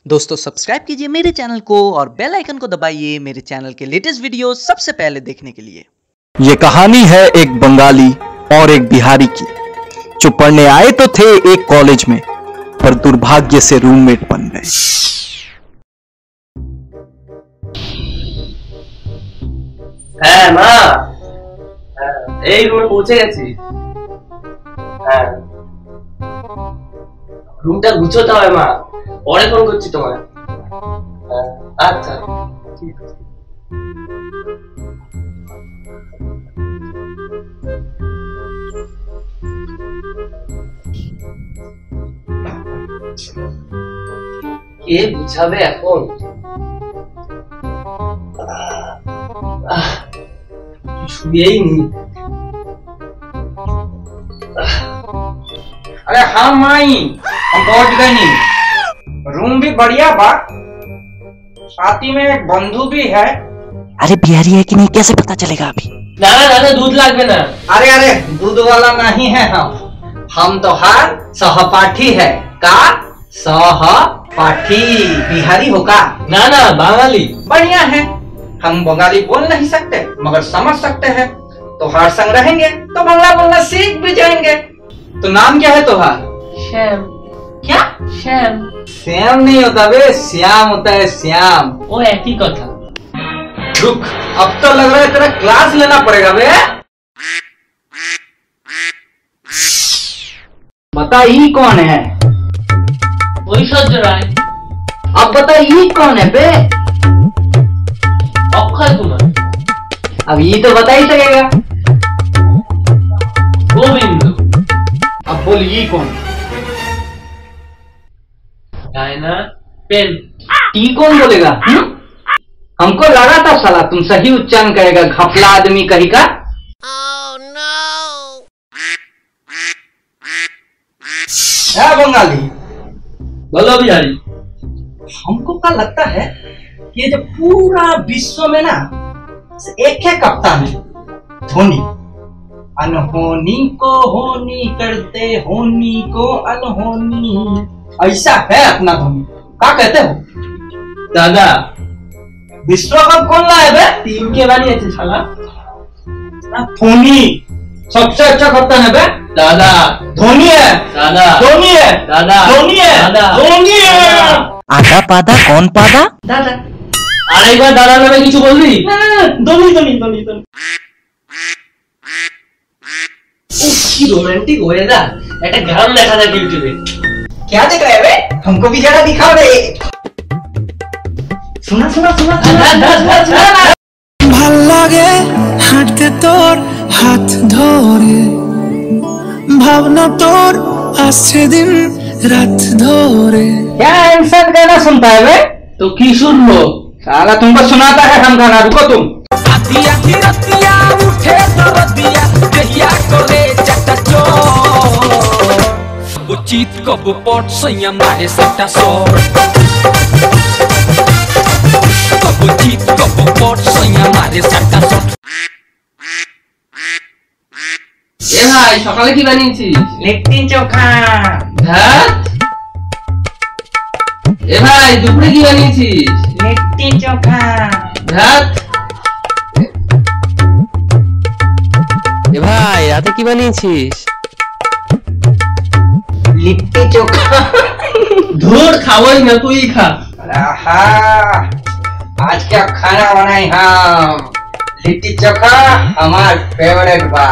दोस्तों सब्सक्राइब कीजिए मेरे चैनल को और बेल आइकन को दबाइए मेरे चैनल के लेटेस्ट वीडियो सबसे पहले देखने के लिए। ये कहानी है एक बंगाली और एक बिहारी की, जो पढ़ने आए तो थे एक कॉलेज में, पर दुर्भाग्य से रूममेट बन गए। হ্যাঁ মা, এই রুমে পৌঁছে গেছি। হ্যাঁ, রুমটা গুছোতে হবে মা, পরে ফোন করছি তোমায়। আচ্ছা ঠিক আছে। কে বুঝাবে এখন? छुएई नहीं। अरे हाँ माई, हम पहुंच गए नहीं। रूम भी बढ़िया बा, साथ ही में एक बंधु भी है। अरे बिहारी है कि नहीं कैसे पता चलेगा अभी? ना ना ना दूध लागबे ना। अरे अरे दूध वाला नहीं है हम तो हर सहपाठी है का सहपाठी। बिहारी हो का? ना ना बंगाली। बढ़िया है, हम बंगाली बोल नहीं सकते मगर समझ सकते हैं। तो हर संग रहेंगे तो बांग्ला बोलना सीख भी जाएंगे। तो नाम क्या है तुम्हारा? श्याम। क्या? श्याम। श्याम नहीं होता बे, श्याम होता है श्याम। वो एक ही कथा। रुक, अब तो लग रहा है तेरा क्लास लेना पड़ेगा बे। बता ये कौन है? वही सज रहा है। अब बता ये कौन है बे? अक्षय कुमार। अब ये तो बता ही सकेगा। गोविंद। अब बोल ये कौन? Diana pen. टी कौन बोलेगा? हमको लगा था साला तुम सही उच्चारण करेगा, घपला आदमी कही का। बंगाली बोलो बिहारी। हमको क्या लगता है कि जो पूरा विश्व में ना एक है कप्तान है, धोनी। अनहोनी को होनी करते, होनी को अनहोनी, ऐसा है अपना धोनी। क्या कहते हो दादा? विश्व कप कौन लाए बे? टीम के बारे में साला धोनी सबसे अच्छा कप्तान है बे। दादा धोनी है। दादा धोनी है। दादा धोनी है। दादा धोनी है। आधा पादा कौन पादा? दादा আরেকবার দাদা নামে কিছু বললি? ধোনি ধোনি ধোনি ধোনি। কি रोमांटिक वेदर, একটা গান দেখা যায় ইউটিউবে। क्या देख रहे बे? हमको भी जरा दिखाओ बे। सुना सुना सुना सुना। ভাল লাগে হাঁটতে তোর হাত ধরে, ভাবনা তোর আসছে দিন রাত ধরে। क्या इंसान गाना सुनता है बे? तो की सुनलो? साला तुमको सुनाता है हम गाना, रुको तुम। आधी आधी रतिया उठे तो रतिया कहिया करे चटचोर, उचित कब पट सैया मारे सटासट, कब उचित कब पट सैया मारे सटासट। এ ভাই সকালে কি বানিয়েছিস? लिट्टी चोखा। ভাত। এ ভাই দুপুরে কি বানিয়েছিস? लिट्टी चोखा। ভাত। এ ভাই রাতে কি বানিয়েছিস? लिट्टी चोखा। ধুর খাওয়াই না, তুই খা। आहा, आज क्या खाना बनाए हम? लिट्टी चोखा हमार फेवरेट बा।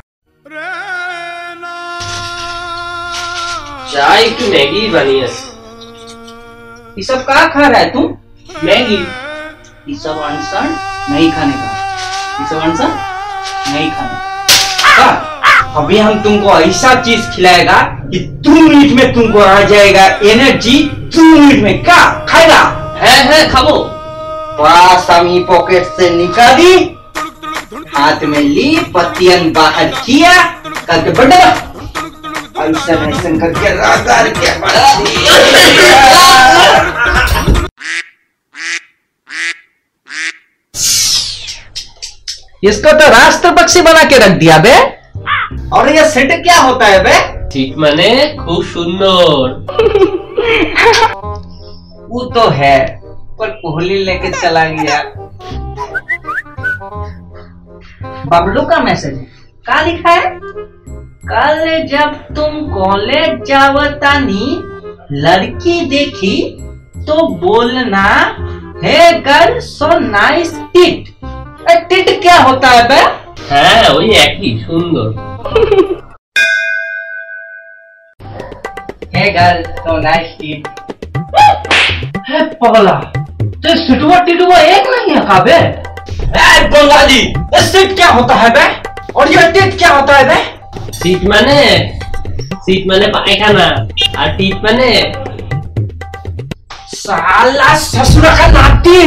চাই একটু ম্যাগি বানিয়েছি। ये सब क्या खा रहा है तू? ম্যাগি। ये सब आंसर नहीं खाने का, ये सब आंसर नहीं खाने का। अभी हम तुमको ऐसा चीज खिलाएगा कि 2 मिनट में तुमको आ जाएगा एनर्जी। 2 मिनट में क्या खाएगा? হ্যাঁ হ্যাঁ খাবো। पास हम पॉकेट से निकाली, हाथ में ली, पतियन बाहर किया, करके बढ़ा ऐसा ऐसा करके रगड़ के बढ़ा दिया। इसको तो राष्ट्रपक्षी बना के रख दिया बे। और ये सेट क्या होता है बे? ঠিক মানে খুব সুন্দর। वो तो है, पर कोहली लेके चला गया। बबलू का मैसेज है, क्या लिखा है? कल जब तुम कॉलेज जावतानी लड़की देखी तो बोलना hey girl so nice tit. Tit क्या होता है बे? हाँ वही एक ही सुंदर। Hey girl so nice tit. है पगला, तो सिटुआ टिटुआ एक नहीं है का बे? बंगाली, सीट क्या होता है बे? और ये टिट क्या होता है बे? सीट माने पायखाना और टीट माने साला ससुर का नाती।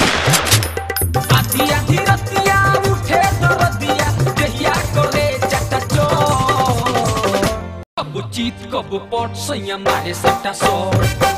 आधी आधी रतिया उठे दरदिया जहिया करे चटचो कब चीत कब पट सैया मारे सटासट